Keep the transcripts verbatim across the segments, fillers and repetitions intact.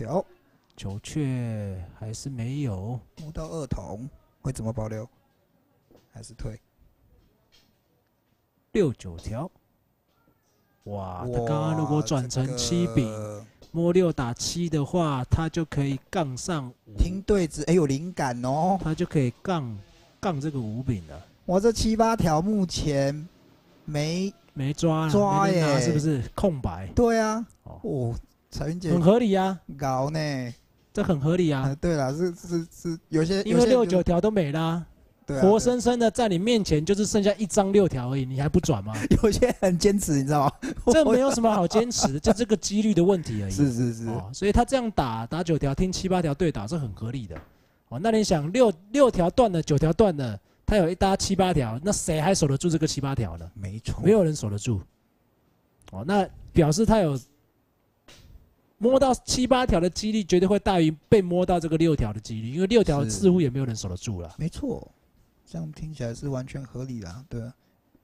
条， 九雀还是没有， 摸到二筒，会怎么保留？还是退？ 六九条。哇，他哇刚刚如果转成七饼， 这个摸六打七的话，他就可以杠上五， 听对子，哎、有灵感哦。 他就可以杠杠这个五饼了。 我这七八条目前没没抓啦抓没人拿耶是不是空白？ 对啊， 哦， 哦，彩云姐很合理啊， 搞呢。 这很合理啊啊，，对了，是是是，有些因为六九条条都没啦， 对啊， 活生生的在你面前就是剩下一张六条而已，你还不转吗？ 对有些很坚持，你知道吗？ 这没有什么好坚持的，就这个几率的问题而已。 是是是， 哦，所以他这样打打九条，听七八条对打是很合理的。哦，那你想六六条断了，九条断了，他有一搭七八条，那谁还守得住这个七八条呢？ 没错， 没有人守得住。哦，那表示他有摸到七八条的几率，绝对会大于被摸到这个六条的几率，因为六条是似乎也没有人守得住了。 没错，这样听起来是完全合理的、啊，对啊。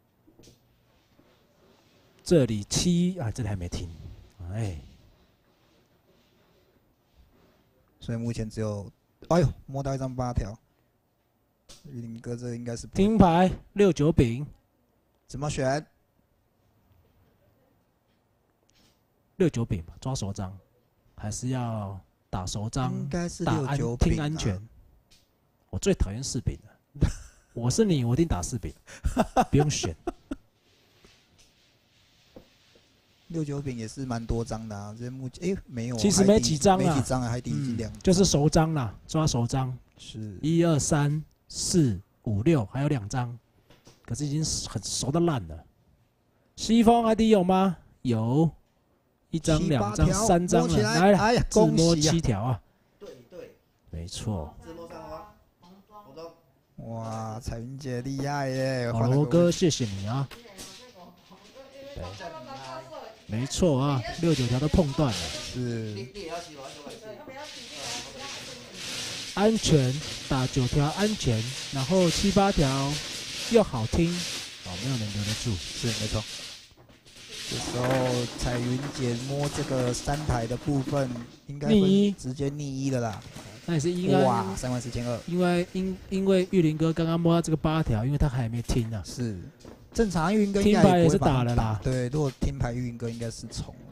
这里七啊，这里还没听，哎， 所以目前只有，哎呦，摸到一张八条。玉林哥这应该是不会听牌六九饼， 怎么选？ 六九饼吧，抓手张，还是要打手张？ 应该是打安六九饼、啊、 听安全。我最讨厌四饼了，我是你，我一定打四饼，不用选。 六九饼也是蛮多张的啊，这目前哎没有， 其实没几张啊， 没几张啊，还第一两、 嗯，就是手张啦，抓手张， 是一二三四五六，还有两张，可是已经很熟的烂了。西风 I D 有吗？有，一张、两张、三张了，来了， 哎呀， 自摸恭喜啊！ 七条啊， 对对， 没错。 自摸三花，红中。 哇，彩云姐厉害耶！ 好，罗哥，谢谢你啊。对，没错啊，六九条都碰断了。 是安全打九条安全，然后七八条又好听，哦，没有人留得住。 是没错。这时候彩云姐摸这个三台的部分，应该逆一直接逆一了啦。 那也是应该哇，三万四千二。 因为因因为玉林哥刚刚摸到这个八条，因为他还没听啊。 是，正常玉林哥应听该也不会牌也是把它打了啦。 对，如果听牌玉林哥应该是冲了。